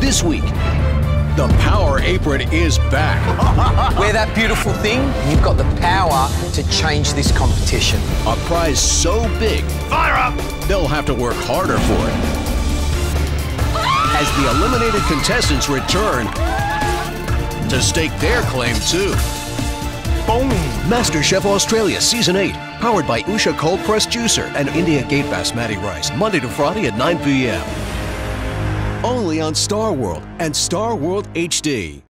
This week, the Power Apron is back. Wear that beautiful thing, and you've got the power to change this competition. A prize so big, Fire up! they'll have to work harder for it. As the eliminated contestants return to stake their claim too. Boom! MasterChef Australia Season 8, powered by Usha Cold Pressed Juicer and India Gate Basmati Rice, Monday to Friday at 9 p.m. Only on Star World and Star World HD.